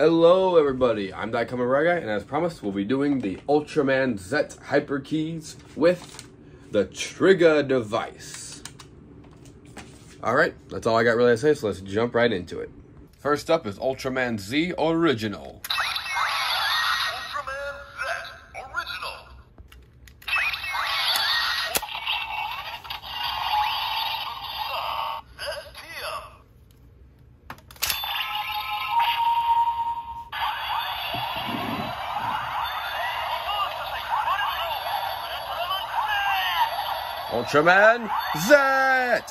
Hello everybody, I'm Daikamaraga, and as promised, we'll be doing the Ultraman Z hyper keys with the Trigger device. Alright, that's all I got really to say, so let's jump right into it. First up is Ultraman Z Original. Ultraman Z Original. Ultraman Z!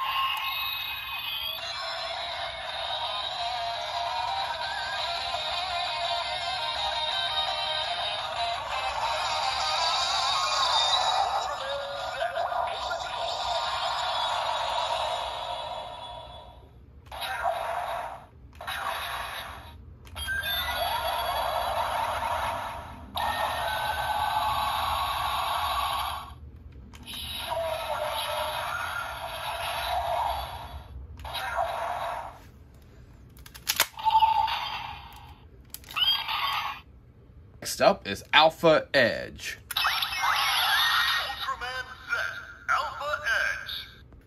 Next up is Alpha Edge. Ultraman Z Alpha Edge.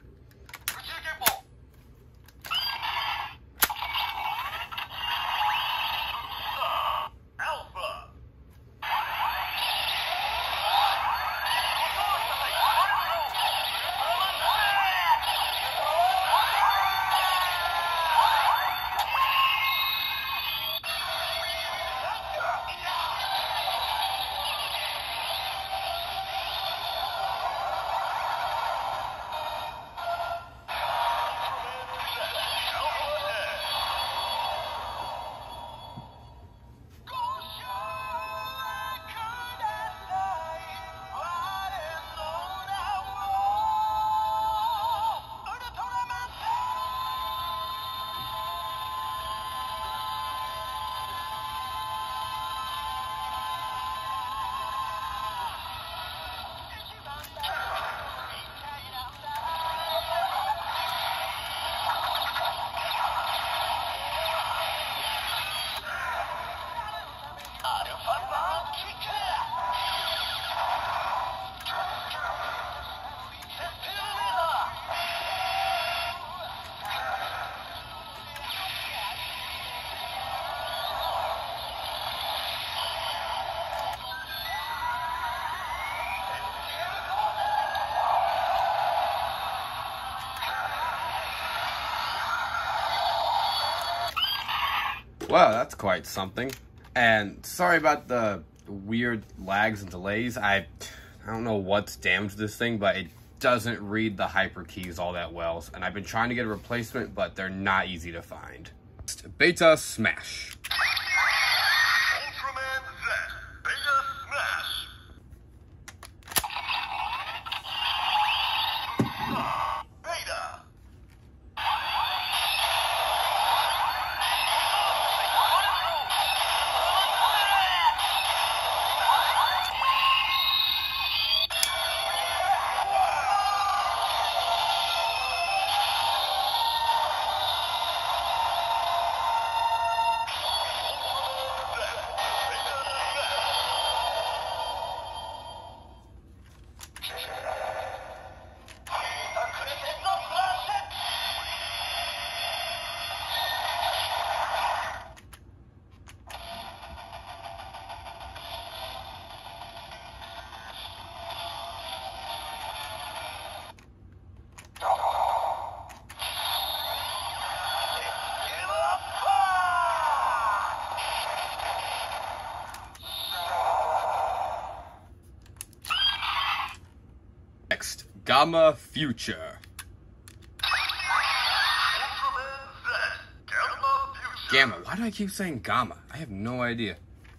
Alpha. Wow, that's quite something. And sorry about the weird lags and delays. I don't know what's damaged this thing, but it doesn't read the hyper keys all that well. And I've been trying to get a replacement, but they're not easy to find. Beta Smash. Ultraman Z Beta Smash. Beta. Next, Gamma Future. Ultraman Z Gamma Future. Gamma. Why do I keep saying Gamma? I have no idea.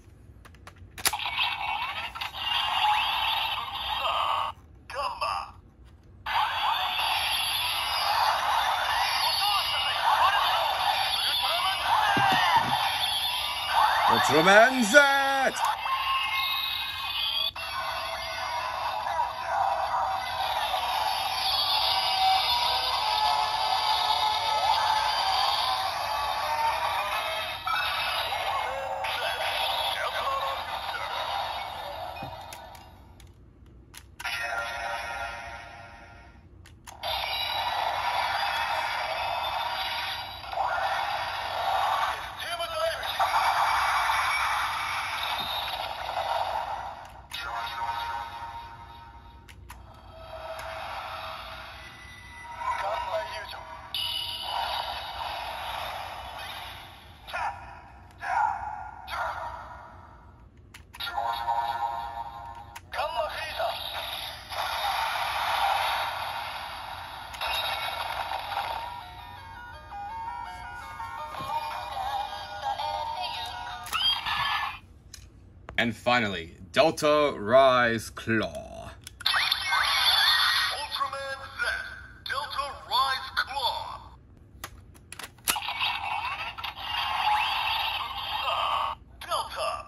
Gamma. Ultraman Z! And finally, Delta Rise Claw. Ultraman Z, Delta Rise Claw. Delta.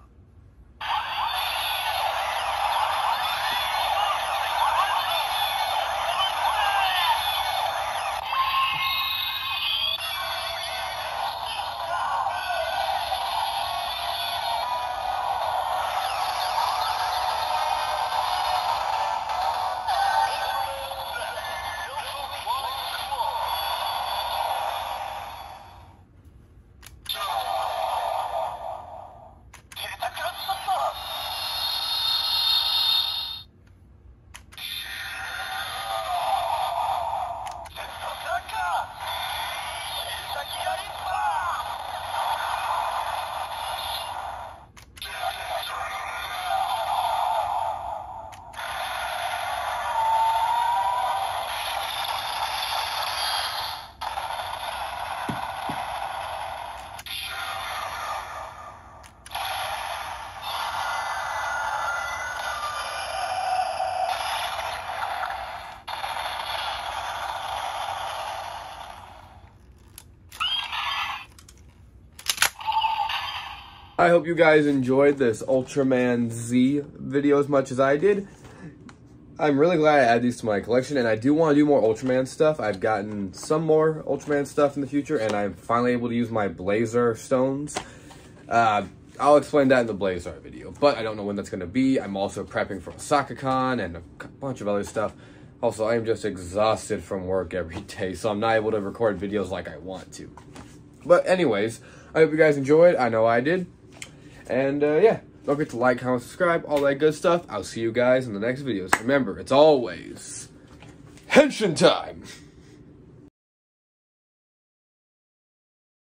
I hope you guys enjoyed this Ultraman Z video as much as I did. I'm really glad I added these to my collection, and I do want to do more Ultraman stuff. I've gotten some more Ultraman stuff in the future, and I'm finally able to use my Blazer stones. I'll explain that in the Blazer video, but I don't know when that's going to be. I'm also prepping for OsakaCon and a bunch of other stuff. Also, I am just exhausted from work every day, so I'm not able to record videos like I want to. But anyways, I hope you guys enjoyed. I know I did. And yeah, don't forget to like, comment, subscribe, all that good stuff. I'll see you guys in the next videos. Remember, it's always Henshin time!